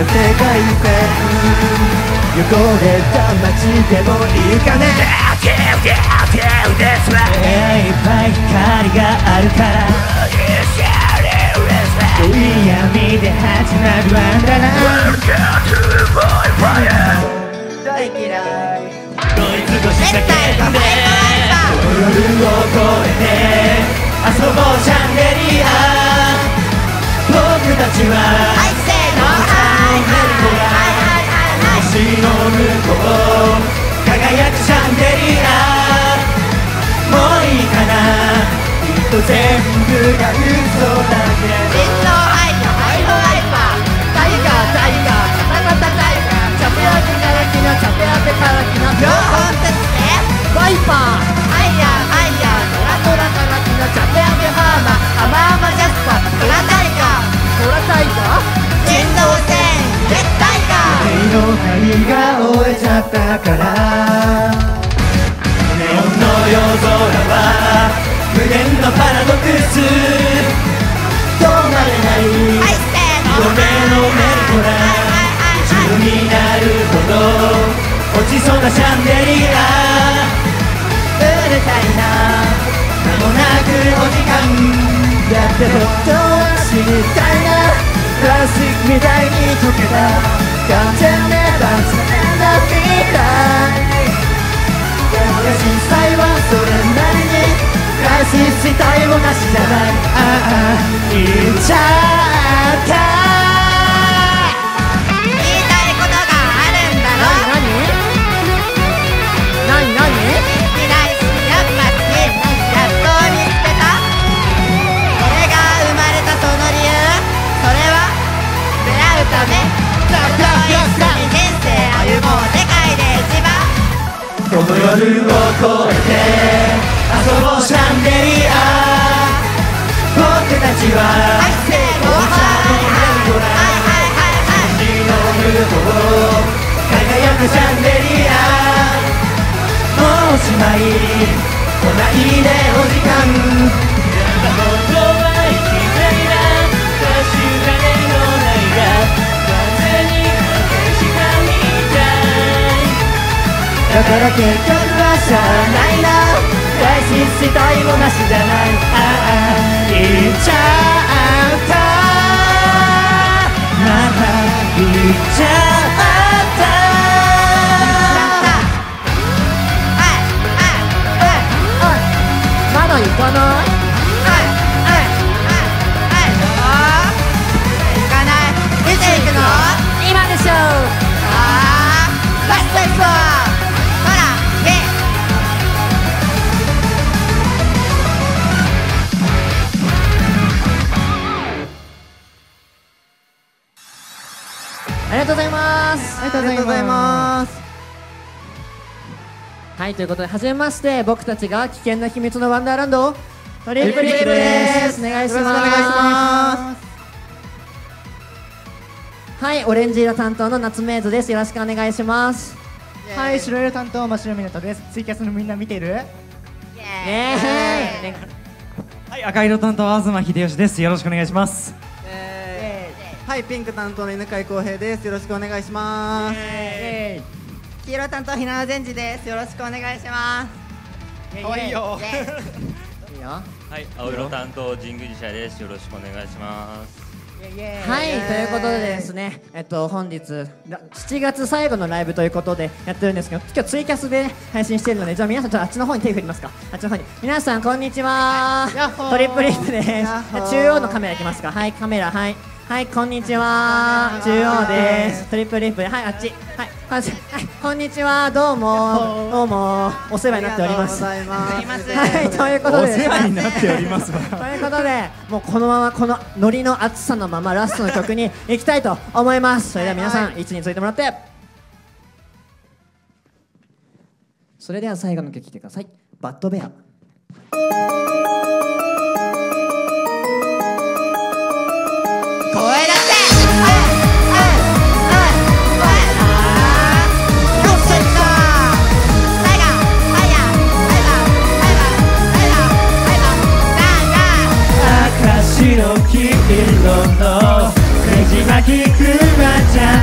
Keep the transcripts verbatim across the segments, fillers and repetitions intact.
世界線汚れた街でもいいかね。いっぱい光があるから闇で始まるワンダーランド。大嫌いドイツ語しかけんで夜を越えて遊ぼうシャンデリア。僕たちは星の向こう輝くシャンデリア。もういいかなきっと全部が嘘だけど。人の愛とハイホライパータイガータイガーカタカタタイガーチャペアペカラキのチャペアペカラキの両方つってワイパーハイヤーハイヤートラトラカラキのチャペアペハーマーアマアマジャスパートラタイガートラタイガー人造船絶対かの針が折れちゃったからネオンの夜空は無限のパラドックス止まれない夢のメルトラ夢中になるほど落ちそうなシャンデリア。売れたいな間もなくお時間だってほっとは死にたいな。プラスチックみたいに溶けた完全ネバーズな未来。でも実際はそれなりにクライシスしたいもなしじゃない。ああ言っちゃった言いたいことがあるんだろ。なになになになに未来好きやっぱ好きやっと見つけた。俺が生まれたその理由それは出会うため一緒に人生歩もう世界で一番。この夜を越えて遊ぼうシャンデリア。僕たちは星の向こう輝くシャンデリア。もうおしまい来ないでお時間。本当は生きがいだ確かめのないがだから結局はしゃあないな。大失したいもなしじゃない。ああ言っちゃったまた言っちゃったまだ行かない。行かない。いつ行くの？今でしょ。ああバスト行こう。ありがとうございます。ありがとうございます。はい、ということで初めまして、僕たちが危険な秘密のワンダーランドトリプリップです。お願いします。はい、オレンジ色担当の夏メイズです。よろしくお願いします。 はい、白色担当真白みなとです。ツイキャスのみんな見てる？イエーイ。はい、赤色担当東秀吉です。よろしくお願いします。 はい、ピンク担当の犬飼康平です。よろしくお願いします。黄色担当ひなわ善治です。よろしくお願いします。かわいいよ。 いいよ。はい、青色担当神宮寺社です。よろしくお願いします。 はい、ということでですね、えっと本日しちがつ最後のライブということでやってるんですけど、今日ツイキャスで配信してるので、じゃあ皆さんちょっとあっちの方に手振りますか。あっちの方に皆さんこんにちは。トリプリップです。中央のカメラいきますか。はい、カメラ、はいはい、こんにちは。中央です。トリプルリップで、はい、あっち。はい、はい、こんにちは。どうも、どうも、お世話になっております。はい、ということで。 お世話になっております。 ということで、もうこのまま、このノリの熱さのまま、ラストの曲に行きたいと思います。それでは皆さん、位置についてもらって。それでは最後の曲聴いてください。バッドベア。 声出せ。 白黄色のねじ巻きくまちゃん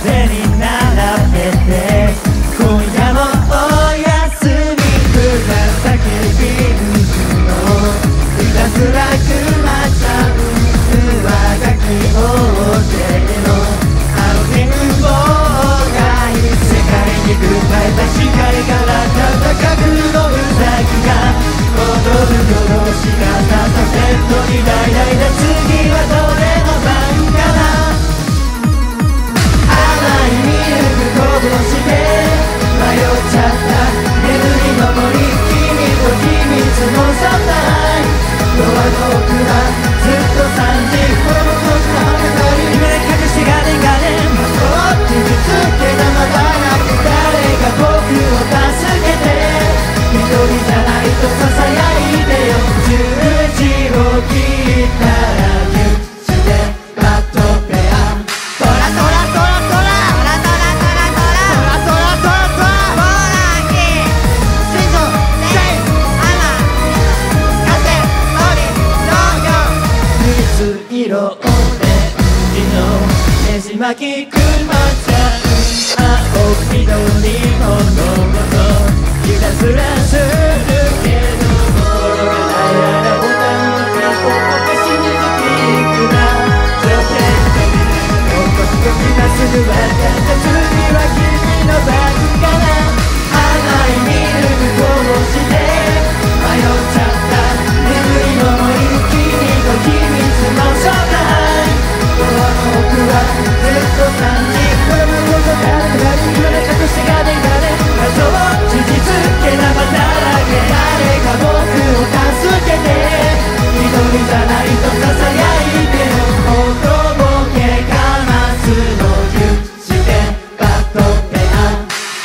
手に並べて今夜もおやすみ紫ビーズのひたすらくまちゃう上書き大勢の青天望外世界に訴えた光から戦うのうさぎが踊る夜しがたさセットに代々で次はどれの番かな甘いミルクこぼして迷っちゃった眠りの森君と秘密のサプライドアの奥はずっとさんじこの閉じたばかり夢で隠してガレンガレンそう傷つけたまだなく誰が僕を助けて一人じゃないとささやいてよ十字を切ったらギュッしてバットペアトラトラトラトラトラトラトラトラトラトラトラトラホラキシゾセイアマカセノリ農業水色オレンジのねじ巻きくまちゃん青緑ののもとひたすらするけど心がないやらボタンを押してここしにくいくな条件もう少し今すぐ分かった次は君の番かな甘いミルクこぼして迷っちゃった眠りの森君と秘密の正体ドアの奥はずっとさんじこのこと誰かが今で隠してガレンガレンそう事実けなまだらけ誰か僕を助けて一人じゃないとささやいてよおとぼけかますのギュッしてバットペア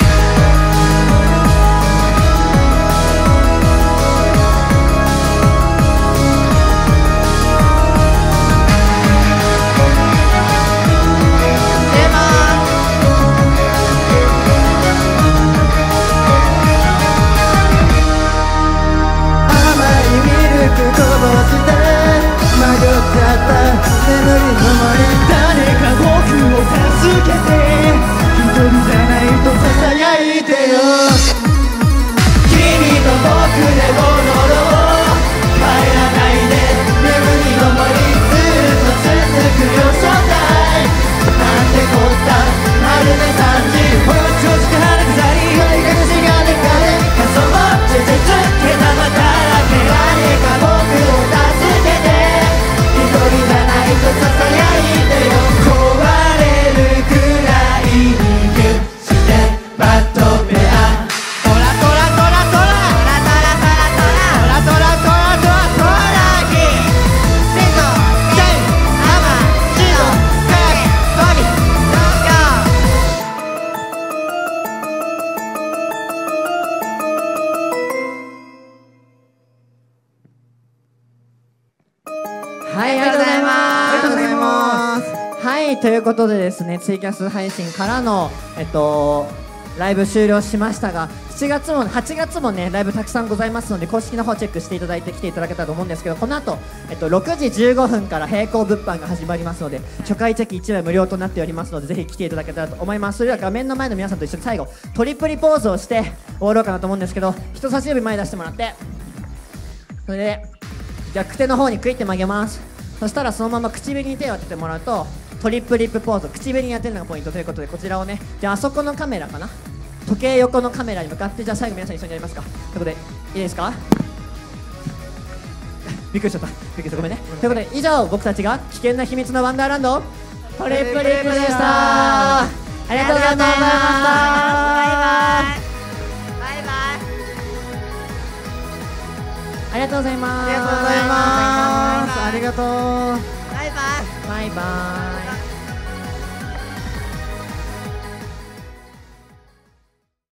はい、ありがとうございます。ありがとうございます。はい、ということでですね、ツイキャス配信からのえっとライブ終了しましたが、しちがつもはちがつもねライブたくさんございますので公式の方チェックしていただいて来ていただけたらと思うんですけど、この後えっとろくじじゅうごふんから並行物販が始まりますので初回チェキいちまい無料となっておりますのでぜひ来ていただけたらと思います。それでは画面の前の皆さんと一緒に最後トリプリポーズをして終わろうかなと思うんですけど、人差し指前に出してもらって、それで逆手の方にクイって曲げます。そしたらそのまま唇に手を当ててもらうとトリプリップポーズ、唇に当てるのがポイントということで、こちらをね、じゃああそこのカメラかな、時計横のカメラに向かって、じゃあ最後皆さん一緒にやりますか。ということでいいですか。びっくりしちゃった、びっくりした、ごめんね。ということで以上、僕たちが危険な秘密のワンダーランドトリプリップでした。ありがとうございました。バイバイバイバイ。ありがとうございます。 ありがとうございます。ありがとう。 バイバイバイバイ。